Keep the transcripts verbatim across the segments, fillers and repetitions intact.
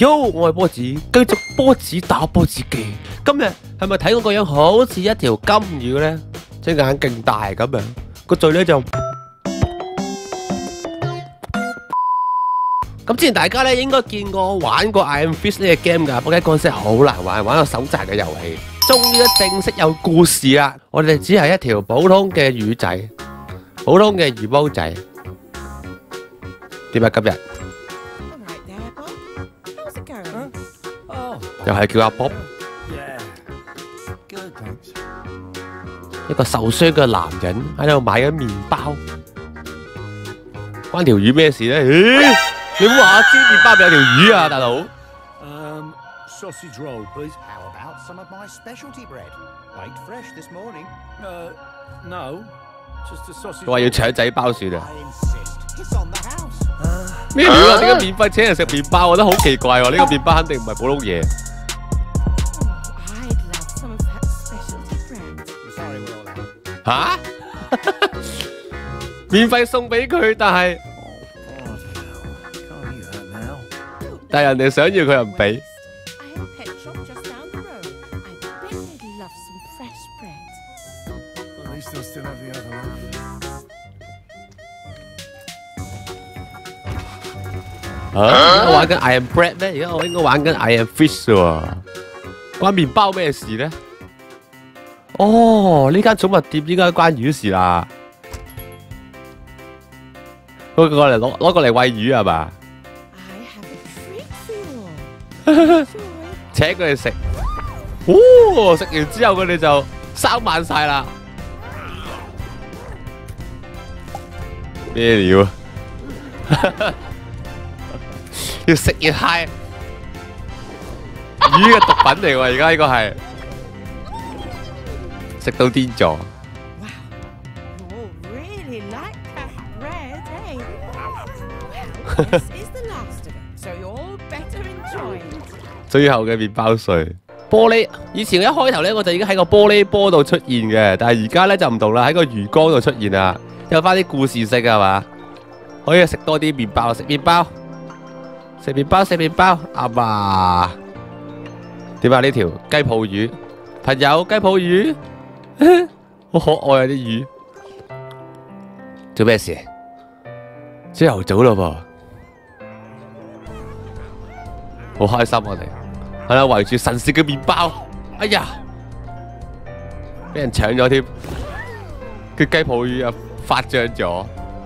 Yo， 我係波子，繼續波子打波子機。今日係咪睇我個樣好似一條金魚咧？隻眼勁大咁樣，個嘴咧就咁。之前大家咧應該見過我玩過 I Am Fish 呢個 game 㗎，不過嗰陣時好難玩，玩個手掣嘅遊戲。終於都正式有故事啦！我哋只係一條普通嘅魚仔，普通嘅魚煲仔。點啊今日？又係叫阿 Bob， 一個受傷嘅男人喺度買緊麵包，關條魚咩事咧？咦，你唔話知麵包有條魚啊，大佬？ Um, sausage roll, please. How about some of my specialty bread? Baked fresh this morning. Uh, no, just a sausage. 佢話要腸仔包算啊！ I insist. It's on the house. 咩料啊？點解免費請人食麵包？我覺得好奇怪喎！呢個麵包肯定唔係普通嘢。 I'd love some of that specialty bread. I'm sorry, we're all out. 吓？免費送俾佢，但係 Oh, can't eat that now. 但係人哋想要佢又唔俾。 I have a pet shop just down the road. I bet they'd love some fresh bread. At least they'll still have the other one. 啊！我玩緊 I Am Bread 咩？而家我應該玩緊 I Am Fish 喎。關麵包咩事咧？哦，呢間寵物店應該關魚事啦。佢過嚟攞攞過嚟餵魚係嘛？ I have a treat for you. Enjoy. 請佢哋食。哦，食完之後佢哋就生猛晒啦。咩料啊？要食越嗨，魚嘅毒品嚟喎！而家呢個係食到癲咗。 Wow, you all really like that bread, eh? Well, this is the last of it, so you all better enjoy it. 最後嘅麵包碎，玻璃。以前一開頭咧，我就已經喺個玻璃波度出現嘅，但係而家咧就唔同啦，喺個魚缸度出現啦，有翻啲故事性係嘛？可以食多啲麵包，食麵包。 食麵包食麵包，阿爸點啊？呢條雞泡魚，朋友雞泡魚，好可愛啊啲魚。做咩事？朝頭早咯噃，好開心我哋係啦，圍住神聖嘅麵包。哎呀，俾人搶咗添，個雞泡魚又發脹咗。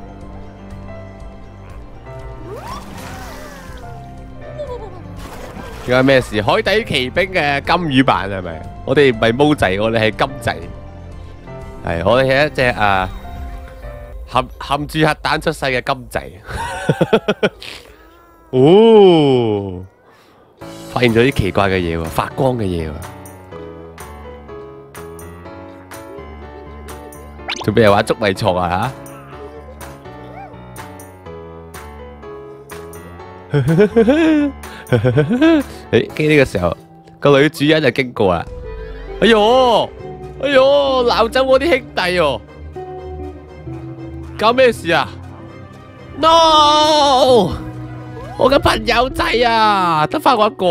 而家咩事？海底奇兵嘅金魚版係咪？我哋唔係毛仔，我哋係金仔。係我哋係一隻誒含含住核彈出世嘅金仔。哦，發現咗啲奇怪嘅嘢喎，發光嘅嘢喎。做咩又玩捉迷藏啊？嚇！ 誒，經呢個時候，個女主人就經過啦。哎喲，哎喲，鬧走我啲兄弟喎！搞咩事啊 ？No！ 我嘅朋友仔啊，得翻我一個。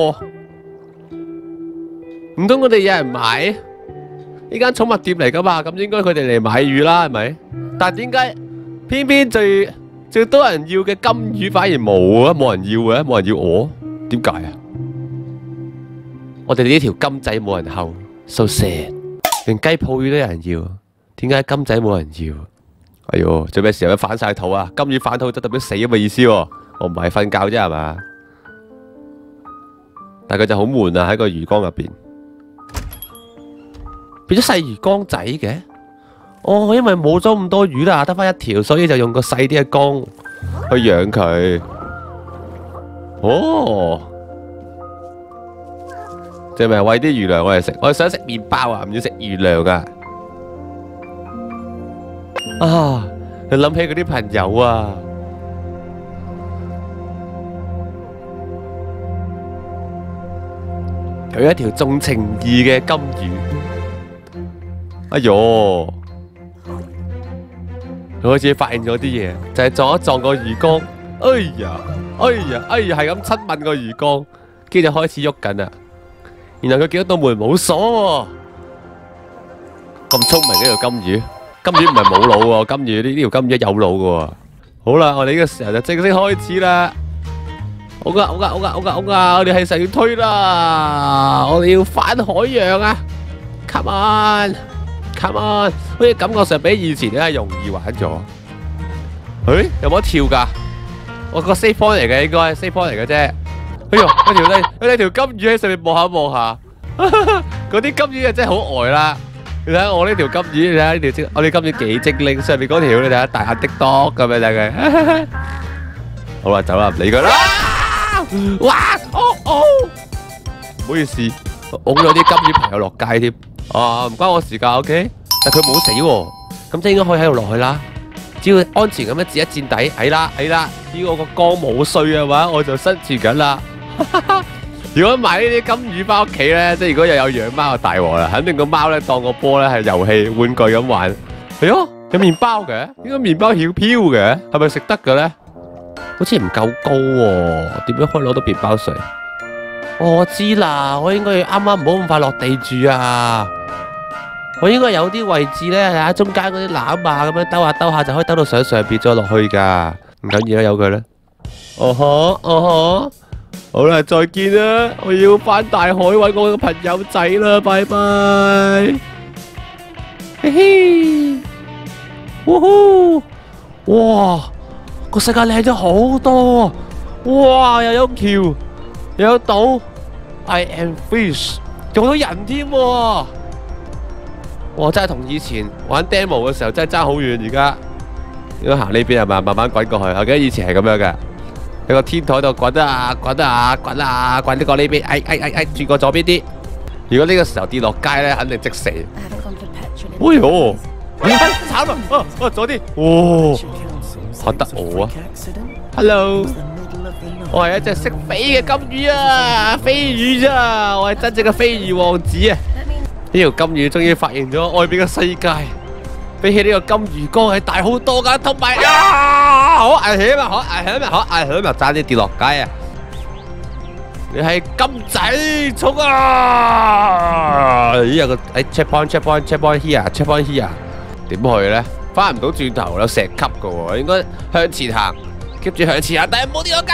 唔通我哋有人買？呢間寵物店嚟噶嘛？咁應該佢哋嚟買魚啦，係咪？但係點解偏偏最最多人要嘅金魚反而冇啊？冇人要嘅，冇人要我？ 點解啊？我哋呢條金仔冇人睺 ，so sad。連雞泡魚都有人要，點解金仔冇人要？哎喲，做咩時候反晒肚啊？金魚反肚就代表死咁嘅意思喎。我唔係瞓覺啫係嘛？但係佢就好悶啊喺個魚缸入邊，變咗細魚缸仔嘅。哦，因為冇咗咁多魚啦，得翻一條，所以就用個細啲嘅缸去養佢。 哦，即係咪餵啲魚糧我哋食？我哋想食麵包啊，唔要食魚糧啊！啊，你諗起嗰啲朋友啊，有一條重情義嘅金魚。哎喲，佢好似發現咗啲嘢，就係撞一撞個魚缸。哎呀！哎呀，哎呀，係咁親吻個魚缸， 跟住就開始喐緊啦。然後佢見到道門冇鎖喎，咁聰明呢條金魚，金魚唔係冇腦喎，金魚呢呢條金魚有腦嘅喎。好啦，我哋呢個時候就正式開始啦。好噶，好噶，好噶，好噶，好噶，我哋係成推啦，我哋要返海洋啊 ！Come on，come on， 好似感覺上比以前咧容易玩咗。誒，有冇得跳㗎？我個 save point 嚟嘅，應該 save point 嚟嘅啫。哎呦，嗰條咧，嗰條金魚喺上面望下望下，嗰啲金魚啊真係好呆啦！你睇下我呢條金魚，你睇下呢條我哋金魚幾精靈，上面嗰條你睇下大眼的多咁樣嘅。好啦，走啦，唔理佢啦。哇！哦哦，唔好意思，㧬咗啲金魚朋友落街添。啊，唔關我事㗎 ，OK。但佢冇死喎，咁即係應該可以喺度落去啦。只要安全咁樣墊一墊底，係啦係啦。只要我個缸冇碎嘅話，我就生存緊啦。如果買呢啲金魚翻屋企咧，即係如果又有養貓就大鑊啦，肯定個貓咧當個波咧係遊戲玩具咁玩。係咯，有麵包嘅，點解麵包曉飄嘅？係咪食得嘅咧？好似唔夠高喎，點樣可以攞到麵包水？我知啦，我應該啱啱唔好咁快落地住啊！我應該有啲位置咧，睇下中間嗰啲籃啊，咁樣兜下兜下就可以兜到上上邊再落去噶。唔緊要啦，由佢啦。哦呵，哦呵，好啦，再見啦！我要返大海揾我個朋友仔啦，拜拜。嘿嘿，嗚呼，哇！個世界靚咗好多，哇！又有橋，又有島 ，I am fish， 仲有人添喎。哇！真係同以前玩 demo 嘅時候真係爭好遠，而家應該行呢邊係咪？慢慢滾過去。我記得以前係咁樣嘅，喺個天台度滾啊滾啊滾啊滾得過呢邊，哎哎哎哎，轉過左邊啲。如果呢個時候跌落街咧，肯定即死。哎呦！慘啦！啊啊左啲，哇！嚇得我啊 ！Hello， 我係一隻識飛嘅金魚啊，飛魚咋？我係真正嘅飛魚王子啊！呢條金魚終於發現咗外邊嘅世界，比起呢個金魚缸係大好多噶，同埋啊，好危險啊，好危險啊，好危險啊，爭啲跌落街啊！你係金仔，衝啊！咦，有個誒 check point check point check point here check point here， 點去咧？翻唔到轉頭，有石級噶喎，應該向前行，keep住向前行，但係唔好跌落街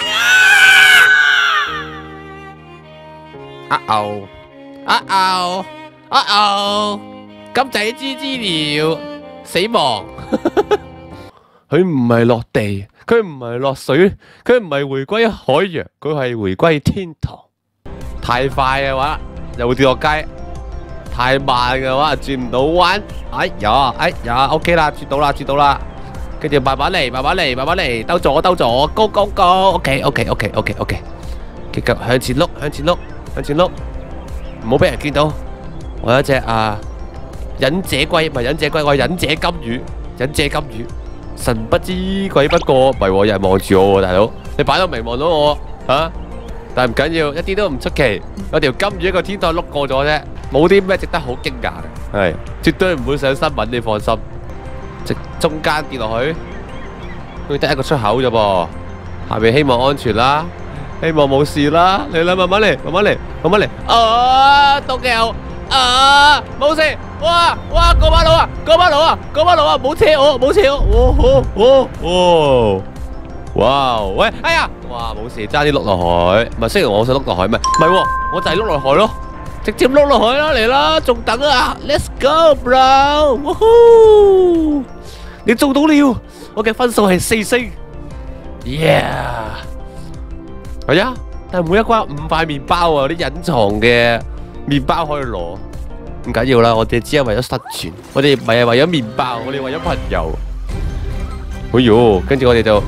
啊！啊哦，啊哦。啊哦，金仔吱吱了，死亡。佢唔係落地，佢唔係落水，佢唔係回歸海洋，佢係回歸天堂。太快嘅話又會跌落街，太慢嘅話轉唔到彎。哎呀，哎呀 ，OK 啦，轉到啦，轉到啦。跟住慢慢嚟，慢慢嚟，慢慢嚟，兜左兜左，高高高。OK，OK，OK，OK，OK。繼續向前碌，向前碌，向前碌，唔好俾人見到。我有一隻啊忍者龜，唔係忍者龜，我係忍者金魚，忍者金魚，神不知鬼不覺，唔係喎，有人望住我喎，大佬，你擺到明望到我嚇，但係唔緊要，一啲都唔出奇，有條金魚喺個天台碌過咗啫，冇啲咩值得好驚訝嘅，係絕對唔會上新聞，你放心。直中間跌落去，佢得一個出口啫噃，下面希望安全啦，希望冇事啦，嚟啦，慢慢嚟，慢慢嚟，慢慢嚟，啊，到腳。啊！冇事！哇哇！過馬路啊！過馬路啊！過馬路啊！冇車我，冇車我！哦哦哦！哇！喂！哎呀！哇！冇事，差啲碌落海。唔係，雖然我想碌落海咩？唔係喎，我就係碌落海咯，直接碌落海啦！嚟啦，仲等啊 ！Let's go, bro！ 哇呼！你做到了，我嘅分數係四星。Yeah！ 係啊，但係每一關五塊麵包啊，啲隱藏嘅。麵包可以攞，唔緊要啦，我哋只係為咗生存，我哋唔係為咗麵包，我哋為咗朋友。哎喲，跟住我哋就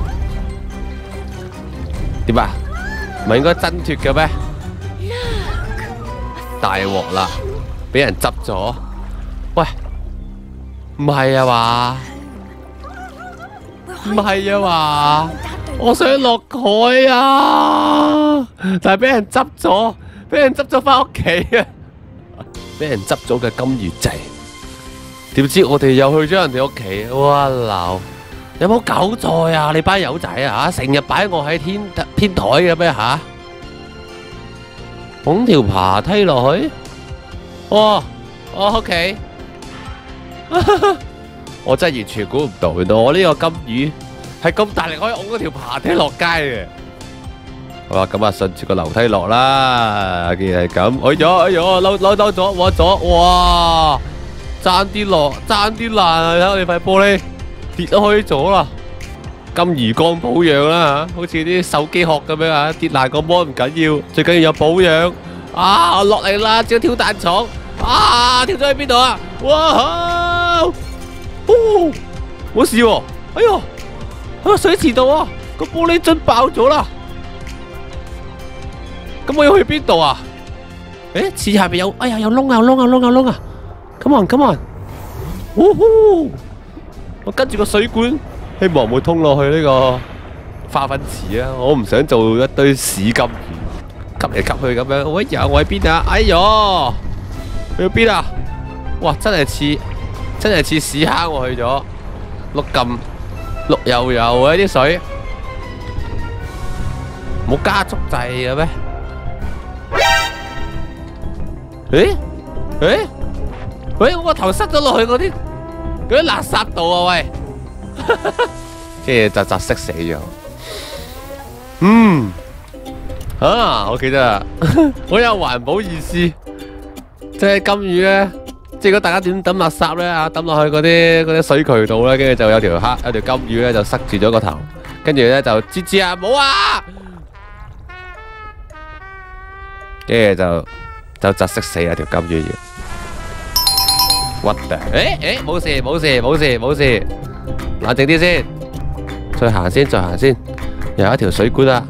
點啊？唔係應該掙脫嘅咩？大鑊啦，俾人執咗。喂，唔係啊嘛？唔係啊嘛？我想落海啊，但係俾人執咗。俾人執咗翻屋企啊！俾人執咗嘅金魚仔，點知我哋又去咗人哋屋企，哇鬧！有冇搞錯啊？你班友仔啊，成日擺我喺天天台嘅咩吓？ 拱條爬梯落去。哇！哦 ，OK。我真係完全估唔到，原來我呢個金魚係咁大力可以拱嗰條爬梯落街嘅。好啦，咁啊順住個樓梯落啦。既然係咁，哎呀哎呀，嬲嬲嬲咗，哇咗，哇！爭啲落，爭啲爛啊！睇下你塊玻璃跌開咗啦。金魚缸保養啦吓，好似啲手機殼咁樣啊，跌爛個膜唔緊要，最緊要有保養。啊，落嚟啦，只要跳彈床。啊，跳咗去邊度啊？哇！哦，冇事喎。哎喲，喺個水池度啊，個玻璃樽爆咗啦。咁我要去邊度啊？誒，池下邊有，哎呀，有窿啊，有窿啊，窿啊，窿啊 ！Come on，come on！嗚呼！我跟住個水管。希望唔會通落去呢個化糞池啊！我唔想做一堆屎金魚，吸嚟吸去咁樣。喂呀，我喺邊啊？哎唷，去到邊啊？哇，真係似真係似屎坑我去咗，碌咁綠油油嘅啲水，冇加速掣嘅咩？誒誒喂，我個頭塞咗落去嗰啲嗰啲垃圾度啊！喂！跟住就窒息死咗。嗯，啊，我記得啦，好有環保意思。即係金魚咧，即係如果大家點抌垃圾咧啊，抌落去嗰啲嗰啲水渠度咧，跟住就有條黑有條金魚咧就塞住咗個頭，跟住咧就吱吱啊冇啊，跟住就就窒息死啊條金魚要。What the？誒誒，冇事冇事冇事冇事。冷靜啲先，再行先，再行先，又有一條水管啊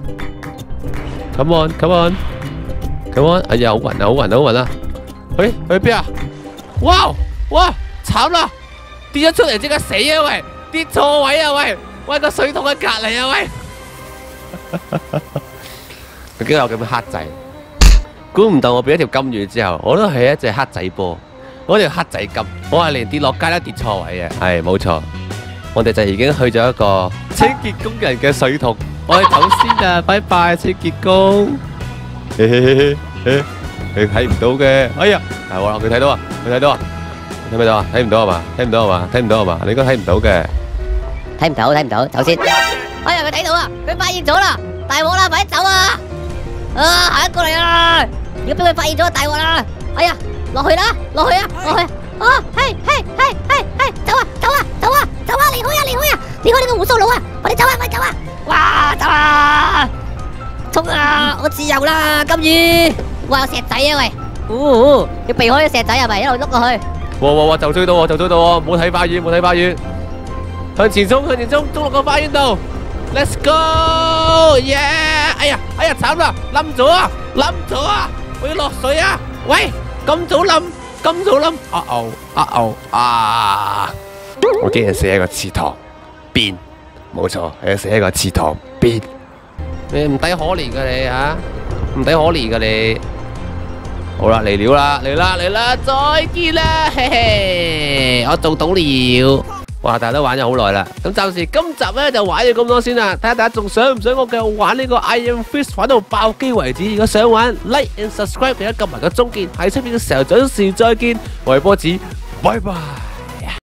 ！Come on，come on，come on！哎呀，好暈啊，好暈啊，好暈啊！去去邊啊？哇哇，慘啦！跌咗出嚟即刻死啊喂！跌錯位啊喂！喂個水桶喺隔籬啊喂！佢竟然有咁嘅黑仔，估唔到我變咗條金魚之後，我都係一隻黑仔波，我條黑仔金，我係連跌落街都跌錯位嘅，係冇錯。我哋就已經去咗一個清潔工人嘅水桶，我哋走先啊！拜拜，清潔工。嘿嘿嘿嘿，你睇唔到嘅，哎呀，係喎，佢睇到啊，佢睇到啊，睇唔睇到啊？睇唔到係嘛？睇唔到係嘛？睇唔到係嘛？你應該睇唔到嘅， 睇唔到，睇唔到，走先。哎呀，佢睇到啊，佢發現咗啦，大鑊啦，快啲走啊！啊，行過嚟啊！如果俾佢發現咗，大鑊啦！哎呀，落去啦，落去啊，落去！哦，嘿，嘿，嘿，嘿，嘿，走啊，走啊，走啊，走啊，離開啊，離開啊，離開呢個胡鬚佬啊！快啲走啊，快啲走啊！哇，走啊！衝啊！我自由啦，金魚！哇，有石仔啊喂！嗚，要避開啲石仔係咪？一路碌過去。 哇哇哇！就追到喎，就追到喎！冇睇花園，冇睇花園，向前衝，向前衝，衝落個花園度 ！Let's go！耶！哎呀，哎呀，慘啦，冧咗啊，冧咗啊！我要落水啊！喂，咁早冧！咁早冧，啊哦啊哦啊！我竟然死喺個池塘邊，冇錯，係死喺個池塘邊。你唔抵可憐噶你吓，唔抵可憐噶你。好啦，嚟了啦，嚟啦嚟啦，再見啦，嘿嘿，我做到了。哇！大家都玩咗好耐啦，咁暫時今集咧就玩咗咁多先啦。睇下大家仲想唔想我繼續玩呢個 I Am Fish 玩到爆機為止？如果想玩 ，like and subscribe，記得撳埋個鐘鍵，喺出邊嘅時候準時再見。我係波子，拜拜。